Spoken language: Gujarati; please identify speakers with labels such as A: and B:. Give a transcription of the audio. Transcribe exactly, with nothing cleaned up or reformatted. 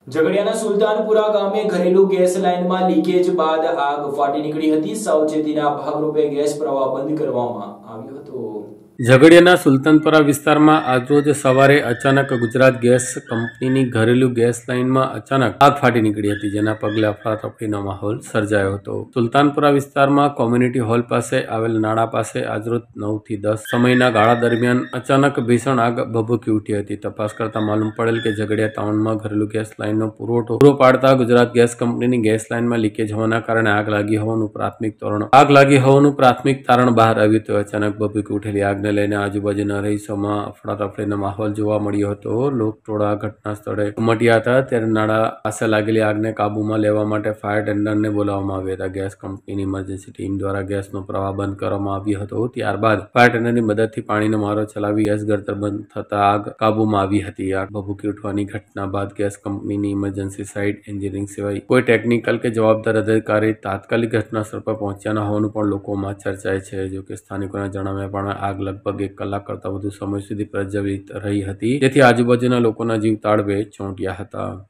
A: ઝઘડિયાના સુલતાનપુરા ગામે ઘરેલું ગેસ લાઇનમાં લીકેજ બાદ આગ ફાટી નીકળી હતી। સાવચેતીના ભાગરૂપે ગેસ પ્રવાહ બંધ કરવામાં આવ્યો હતો।
B: ઝઘડિયાના સુલતાનપુરા વિસ્તારમાં આજરોજ સવારે અચાનક ગુજરાત ગેસ કંપનીની ઘરેલું ગેસ લાઇનમાં અચાનક આગ ફાટી નીકળી હતી, જેના પગલે અફરાતફરીનો માહોલ સર્જાયો હતો। સુલતાનપુરા વિસ્તારમાં કોમ્યુનિટી હોલ પાસે આવેલ નાળા પાસે આજરોજ નવ થી દસ સમયના ગાળા દરમિયાન અચાનક ભીષણ આગ ભભૂકી ઉઠી હતી। તપાસ કરતા માલુમ પડેલ કે ઝઘડિયા ટાઉનમાં ઘરેલું ગેસ લાઇનનો પુરવઠો પૂરો પાડતા ગુજરાત ગેસ કંપનીની ગેસ લાઇનમાં લીકેજ હોવાના કારણે આગ લાગી હોવાનું પ્રાથમિક તારણ આગ લાગી હોવાનું પ્રાથમિક તારણ બહાર આવ્યું હતું। અચાનક ભભૂકી ઉઠેલી આગ ને લઈને આજુબાજુના રહીશોમાં અફરાતફરીનો માહોલ જોવા મળ્યો હતો। લોકટોળા ઘટના સ્થળે ઉમટ્યા હતા, ત્યારે નાળા પાસે લાગેલી આગને કાબૂમાં લેવા માટે ફાયર ટેન્ડરને બોલાવવામાં આવ્યા હતા। ગેસ કંપનીની ઇમરજન્સી ટીમ દ્વારા ગેસનો પ્રવાહ બંધ કરવામાં આવ્યો હતો। ત્યારબાદ ફાયર ટેન્ડરની મદદથી પાણીનો મારો ચલાવી ગેસ ગળતર બંધ થતા આગ કાબૂમાં આવી હતી। આગ ભભૂકી ઉઠવાની ઘટના બાદ ગેસ કંપનીની ઇમરજન્સી સાઇટ એન્જિનિયરિંગ સિવાય કોઈ ટેકનિકલ કે જવાબદાર અધિકારી તાત્કાલિક ઘટનાસ્થળ પર પહોંચ્યા ન હોવાનું પણ લોકોમાં ચર્ચાય છે। જોકે સ્થાનિકોના જણાવ્યા પ્રમાણે આગ લગભગ એક કલાક કરતા વધુ સમય સુધી પ્રજ્વલિત રહી હતી, જેથી આજુબાજુના લોકોના જીવ તાળવે ચોંટ્યા હતા।